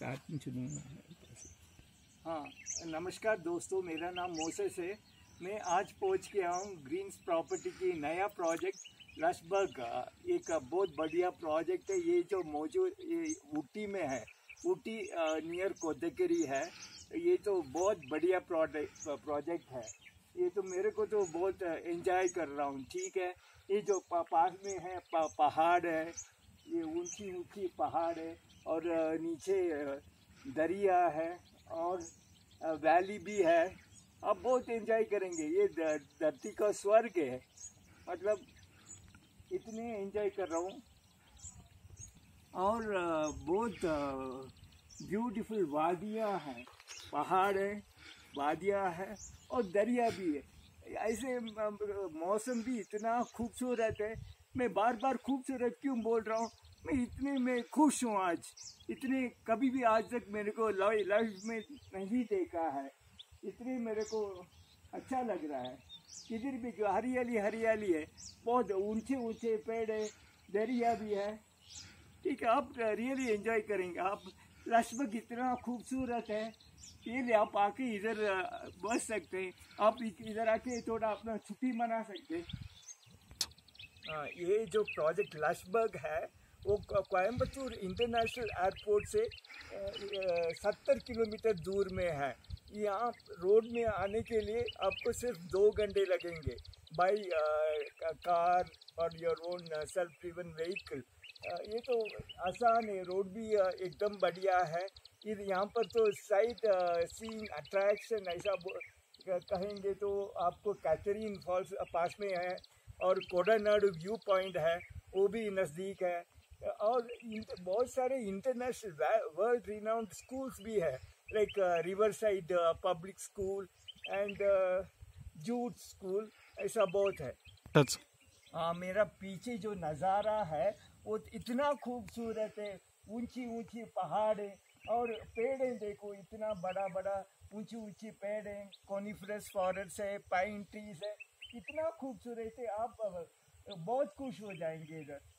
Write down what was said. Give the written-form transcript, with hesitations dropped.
Starting चुनूंगा। हाँ, नमस्कार दोस्तों, मेरा नाम मोसेस है। मैं आज पहुंच गया हूँ ग्रीन्स प्रॉपर्टी की नया प्रोजेक्ट लशबर्ग का। एक बहुत बढ़िया प्रोजेक्ट है ये, जो मौजूद ये ऊटी में है। ऊटी नियर कोदगिरी है। ये तो बहुत बढ़िया प्रोजेक्ट है। ये तो मेरे को तो बहुत एंजॉय कर रहा हूँ। ठीक है, ये जो पास में है पहाड़ है, ये ऊंची ऊंची पहाड़ है और नीचे दरिया है और वैली भी है। आप बहुत एंजॉय करेंगे। ये धरती का स्वर्ग है। मतलब इतने एंजॉय कर रहा हूँ। और बहुत ब्यूटीफुल वादियाँ हैं, पहाड़ है, वादियाँ है और दरिया भी है। ऐसे मौसम भी इतना खूबसूरत है। मैं बार बार खूबसूरत क्यों बोल रहा हूँ, मैं खुश हूँ आज। इतने कभी भी आज तक मेरे को लाइफ में नहीं देखा है। इतने मेरे को अच्छा लग रहा है। किधर भी जो हरियाली हरियाली है, बहुत ऊंचे ऊंचे पेड़ है, दरिया भी है। ठीक है, आप रियली एंजॉय करेंगे। आप लशबर्ग इतना खूबसूरत है, ये लिए आप आके इधर बस सकते हैं। आप इधर आके थोड़ा अपना छुट्टी मना सकते हैं। ये जो प्रोजेक्ट लशबर्ग है वो कोयम्बतूर इंटरनेशनल एयरपोर्ट से 70 किलोमीटर दूर में है। यहाँ रोड में आने के लिए आपको सिर्फ 2 घंटे लगेंगे बाई कार और your own self driven vehicle. ये तो आसान है, रोड भी एकदम बढ़िया है। यहाँ पर तो साइट सीइंग अट्रैक्शन ऐसा कहेंगे तो आपको कैथरीन फॉल्स पास में है और कोडानाडू व्यू पॉइंट है, वो भी नज़दीक है। और बहुत सारे इंटरनेशनल वर्ल्ड रिनाउंड स्कूल्स भी है, like river side public school and jute school, ऐसा बहुत है। हाँ, मेरा पीछे जो नज़ारा है वो इतना खूबसूरत है। ऊंची ऊंची पहाड़ है और पेड़ है, देखो इतना बड़ा बड़ा ऊंची ऊंची पेड़ है, कॉनिफरस फॉरेस्ट है, पाइन ट्रीज है। इतना खूबसूरत है, आप बहुत खुश हो जाएंगे इधर।